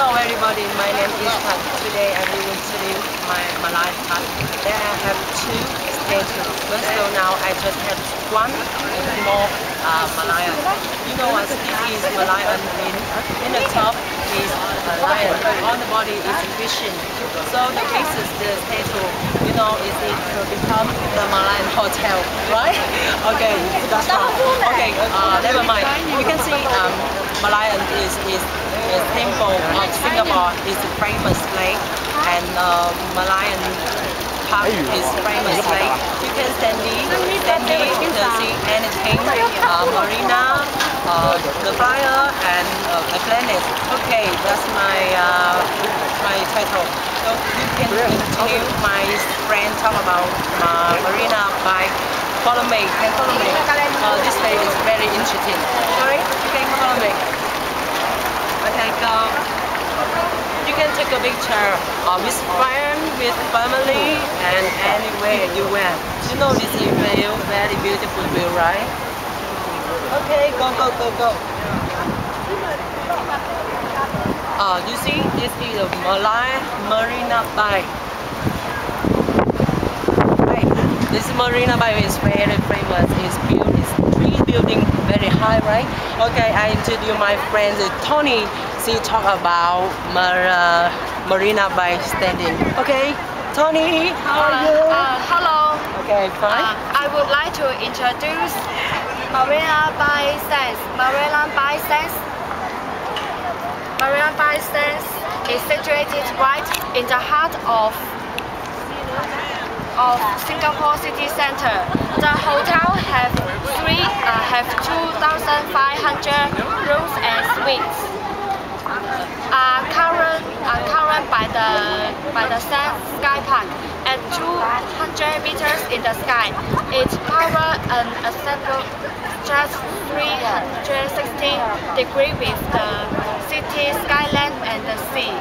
Hello everybody, my name is Tan. Today I will introduce my Malay Tan. There I have two statues. First of all, now I just have one more Malayan. You know what? This is Malayan in the top is a lion. On the body is fishing. So the basis, the statue, you know, is it to become the Malayan hotel, right? Okay, that's wrong. Okay, never mind. You can see Malayan is symbol of Singapore is a famous lake, and Malayan Park is famous lake. You can standing, see anything, marina, the fire, and a planet. Okay, that's my title. So you can continue my friend talk about marina by follow me. Can follow me. This day is very interesting. Sorry, you can follow me. Okay, go. You can take a picture with friends, with family, and anywhere you went. You know this is very beautiful view, right? Okay, go. You see, this is the Malay Marina Bay. This Marina Bay is very famous. It's built, three buildings very high, right? Okay, I introduce my friend Tony. She talk about Marina Bay standing. Okay, Tony, how are you? Hello. Okay, fine. I would like to introduce Marina Bay Sands. Marina Bay Sands is situated right in the heart of Singapore city center. The hotel have 2,500 rooms and suites. Current by the Sky Park at 200 meters in the sky. It covers an acceptable just 360 degrees with the city skyline and the sea.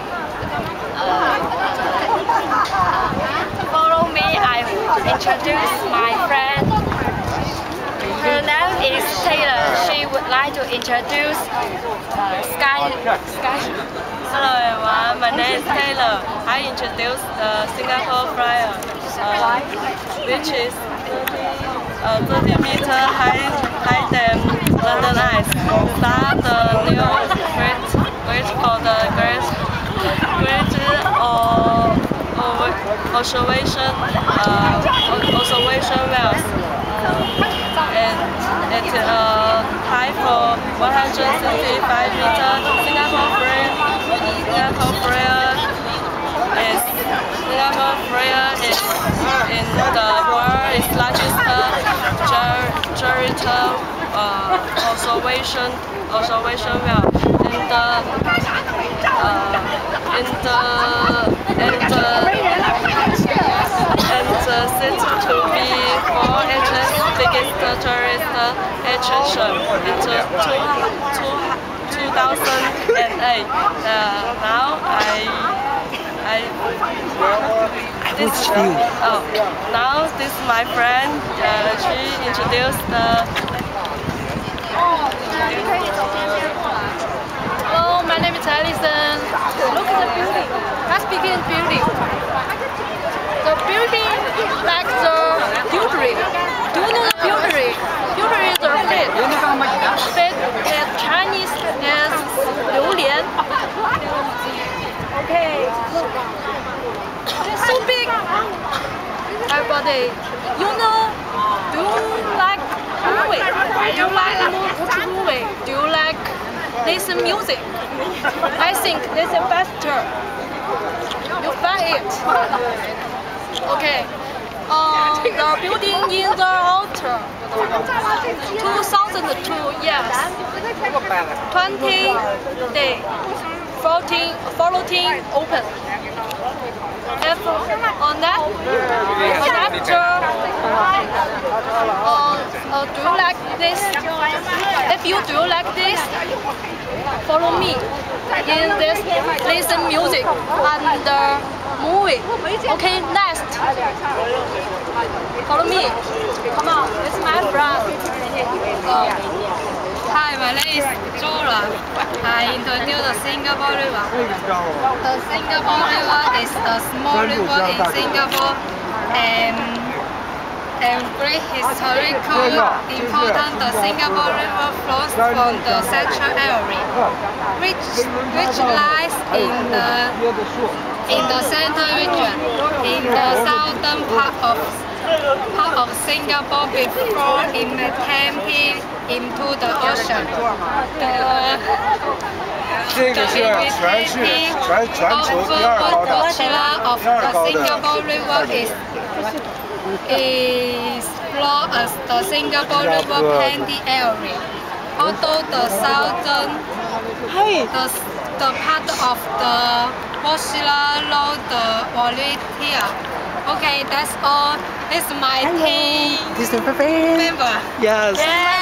Follow me, I will introduce my friend. Her name is Taylor. She would like to introduce Sky. Hello everyone, my name is Taylor. I introduce the Singapore Flyer, which is 30-meter high than London Eye. Start the new great for the great observation wells. And it high for 165 meters. Singapore Flyer is in the world is largest gyratory observation well. And said to be for Asia's biggest tourist attraction in 2008. Now this is my friend. She introduced the. Hello, my name is Alison. Look at the building. Let's begin building. The building like the Pewtery. Do you know the Pewtery? Pewtery is a fish. Fish in Chinese is 榴莲. Okay, look. It's so big. Everybody, you know, do you like movie? Do you like watch movie? Do you like listen music? I think this is better. You find it. Okay. The building in the altar. 2002, yes. 20 day. 14 open. If on that, do you like this? If you do like this, follow me in this listen music and the movie. Okay, next. Follow me. Come on, it's my friend. Hi, my name is Zhou Paula. I introduce the Singapore River. The Singapore River is a small river in Singapore and great historical importance. The Singapore River flows from the central area, which lies in the central region, in the southern part of Singapore before it may empty into the ocean. The of the Singapore River is flow as the Singapore River Plenty area. Although the southern the part of the Wasilla Road the volunteer. Okay, that's all. This is my team member. Yes.